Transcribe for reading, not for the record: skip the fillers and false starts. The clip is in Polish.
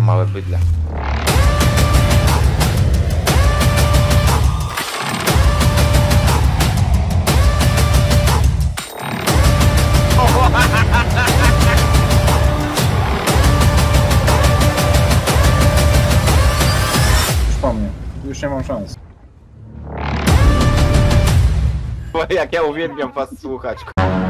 małe bydle. Już po mnie. Już nie mam szans. Bo jak ja uwielbiam was słuchać.